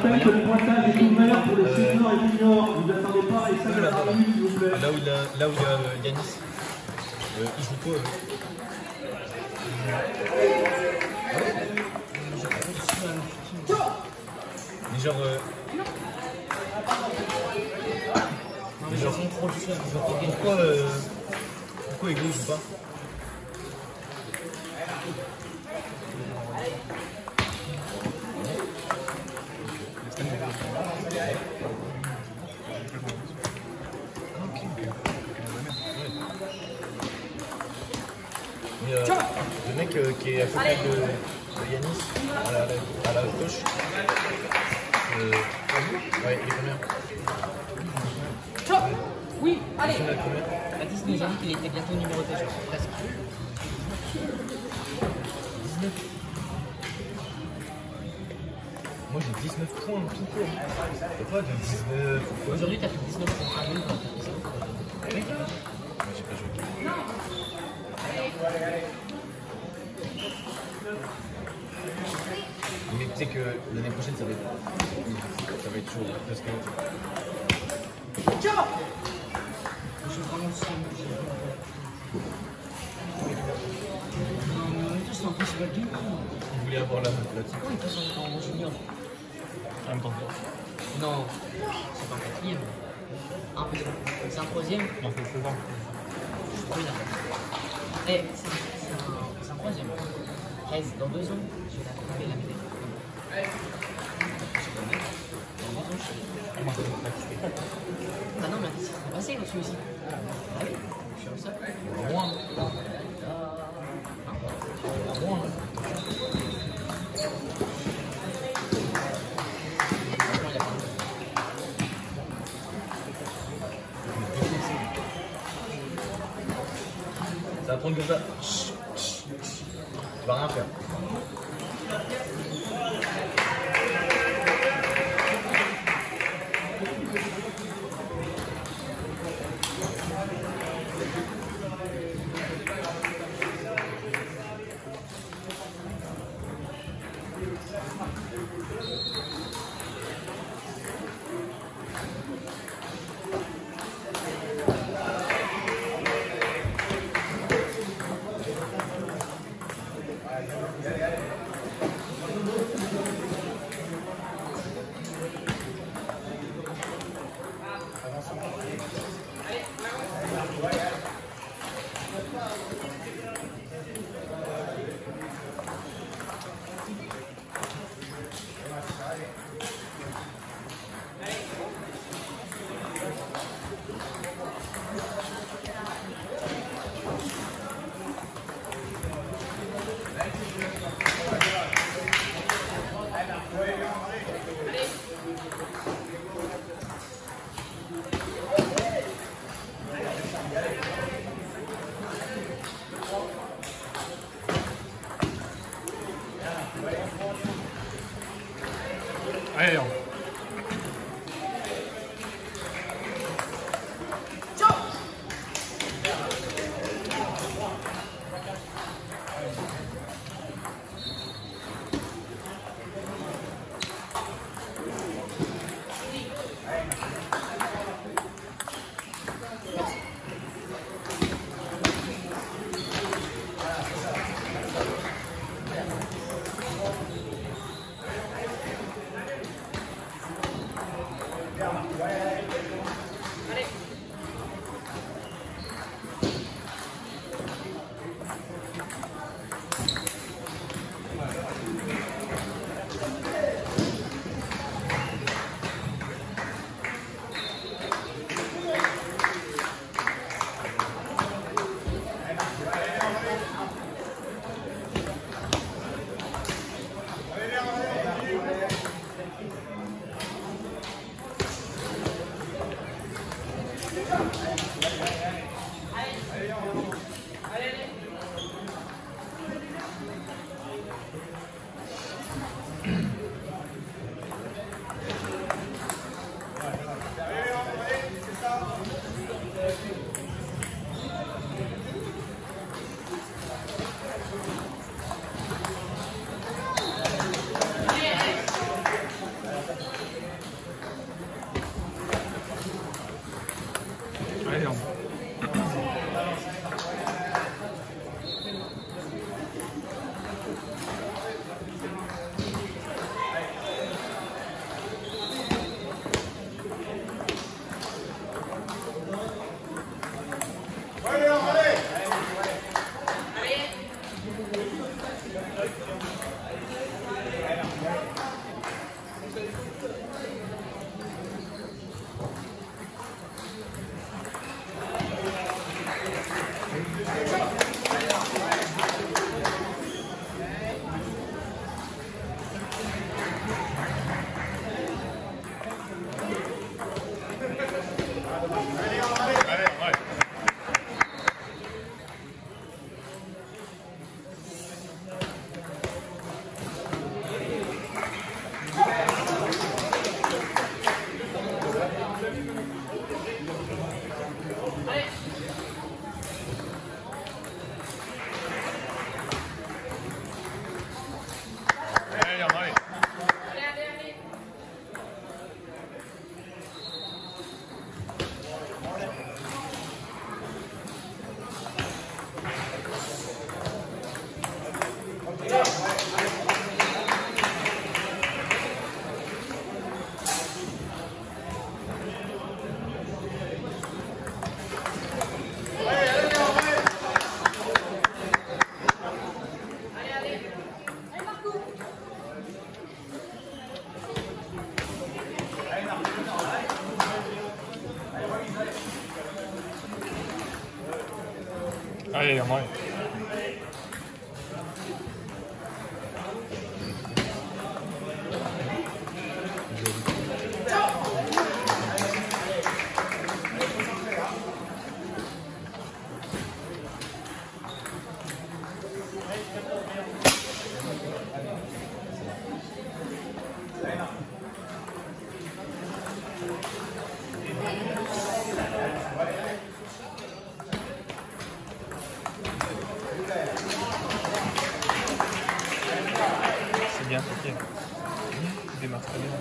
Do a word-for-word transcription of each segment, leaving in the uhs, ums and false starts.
rappelle que le pointage est ouvert pour les seniors et juniors. Vous n'attendez pas à essayer de la minutes, s'il vous plaît. Là où il y a, là où il y a euh, Yanis, euh, il joue quoi euh Mais genre... Euh... Mais genre... Pourquoi... Euh... Pourquoi Ego il joue pas? Mais euh, le mec euh, qui est à côté de, de Yanis, à la, à la gauche, euh, ouais, il est combien? Oui, allez. Baptiste nous a dit qu'il était bientôt numéroté, je crois, presque. dix-neuf. Moi j'ai dix-neuf points tout court. Pourquoi de dix-neuf? Aujourd'hui, t'as fait dix-neuf points. Ah oui, t'as fait ça. Oui. Moi j'ai pas joué. Mais tu sais que l'année prochaine ça va être, ça va être chaud parce que. Ciao. Je suis vraiment sûr que j'ai non, mais on est tous en festival du coup. Vous voulez avoir la note là-dessus? Oui, de toute façon, on est en junior. En même temps. Non, c'est pas un quatrième. Un peu. C'est un troisième. Non, c'est ça. Je suis pas là. Eh, c'est un, un troisième. treize, dans deux ans, je vais la trouver la médaille. Dans deux ans, je suis. Ah non, mais c'est passé, là, celui-ci. Ah oui, je suis au sol. Moins. Moins. Ça va prendre comme ça. Tu vas rien faire. Allez, on. Allez, on... Allez, on va. C'est bien, ok. Tu démarres très bien.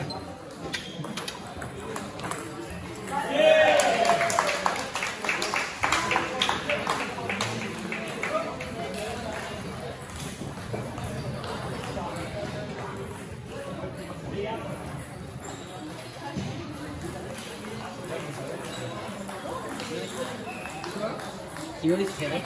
Qui veut les faire?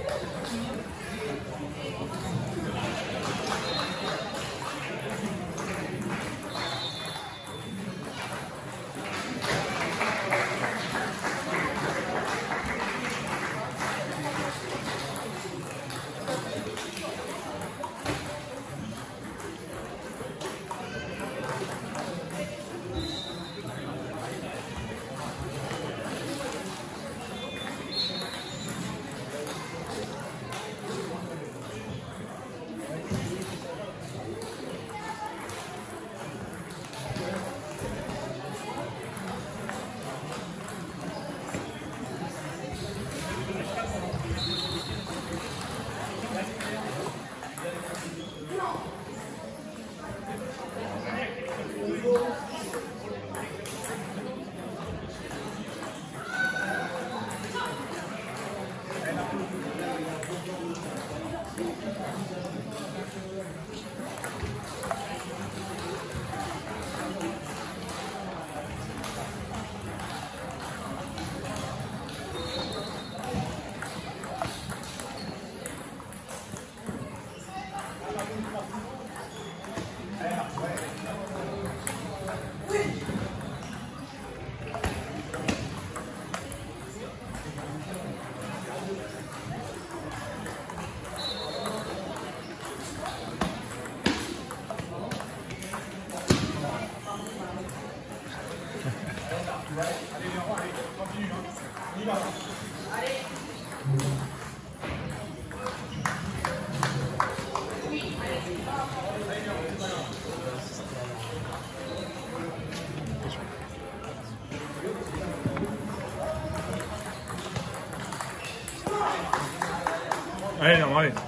Allez, on va aller.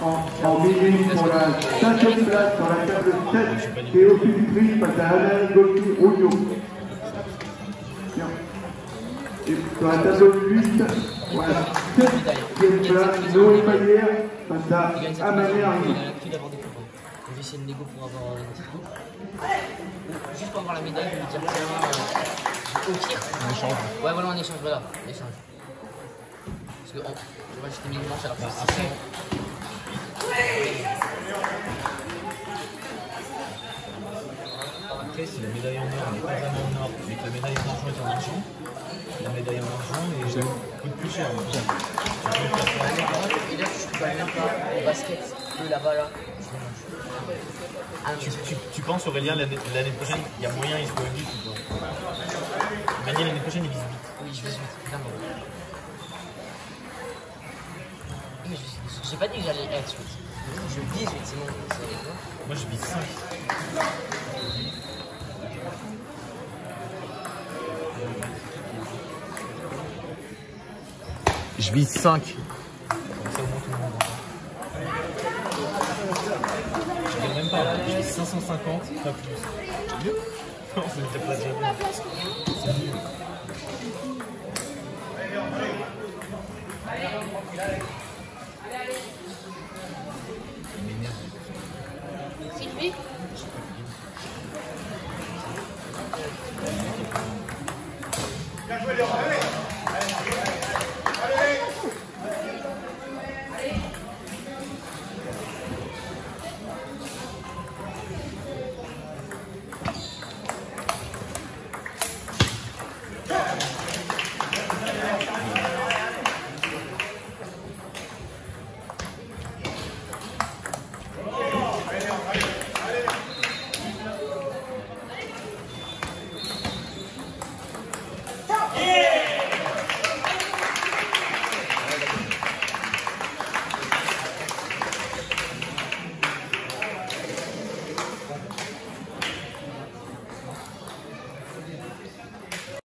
en, en minute pour la cinquième place sur la table sept. Théophile Prix face à Alain Gauthier Rouillot. Et sur la table huit, pour la septième place, Noé Maillère face à Amané Il a Arnaud. l'habitude d'avoir des copains. On va essayer de négo pour avoir une petite coupe. Ou juste pour avoir la médaille, je vais lui dire tiens, euh, au tir. On échange. Ouais, voilà, on échange, voilà, on échange. Parce que, oh, tu vois, j'étais mis le manche alors que c'est six cents. Après, si la médaille en or n'est pas vraiment en or, mais que la médaille en argent est en argent, la médaille en argent est, coûte plus cher. Donc. Tu peux faire ça. Et là, je peux même pas au basket que là-bas, là, je le mange. Ah, Tu, tu, tu penses, Aurélien, l'année prochaine, il y a moyen, il se voit vite ou pas? Gagner l'année prochaine, il vise vite. oui, je vais vite, clairement. Mais je j'ai pas dit que j'allais être vite. Je vise vite, c'est mon. Moi, je vise cinq. Je vise cinq. Comme ça, au moins, tout le monde entend. Je ne même pas, je vise cinq cent cinquante, pas plus. C'est mieux? Non, c'est déjà pas déjà. C'est mieux.